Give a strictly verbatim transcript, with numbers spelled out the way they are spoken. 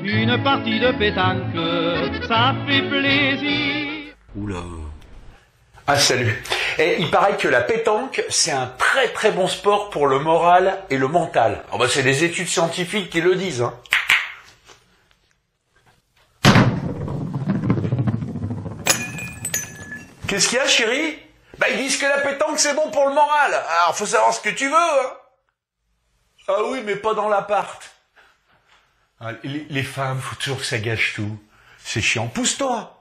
une partie de pétanque, ça fait plaisir. Oula. Ah, salut. Et il paraît que la pétanque, c'est un très très bon sport pour le moral et le mental. Oh bah, c'est des études scientifiques qui le disent, hein. Qu'est-ce qu'il y a, chérie? Bah, ils disent que la pétanque, c'est bon pour le moral. Alors, faut savoir ce que tu veux, hein. Ah oui, mais pas dans l'appart. Ah, les, les femmes, faut toujours que ça gâche tout. C'est chiant. Pousse-toi.